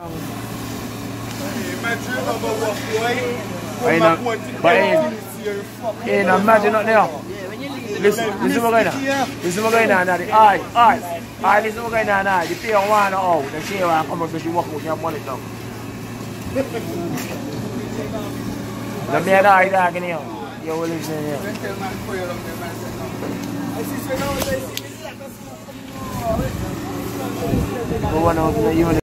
Ain't no magic not there. Listen what's going on. Listen what's going on now. Alright, listen what's going on now. The player want out. The player want to come up with you work with your money now. The man I talk in here. You will listen here. Go on out to the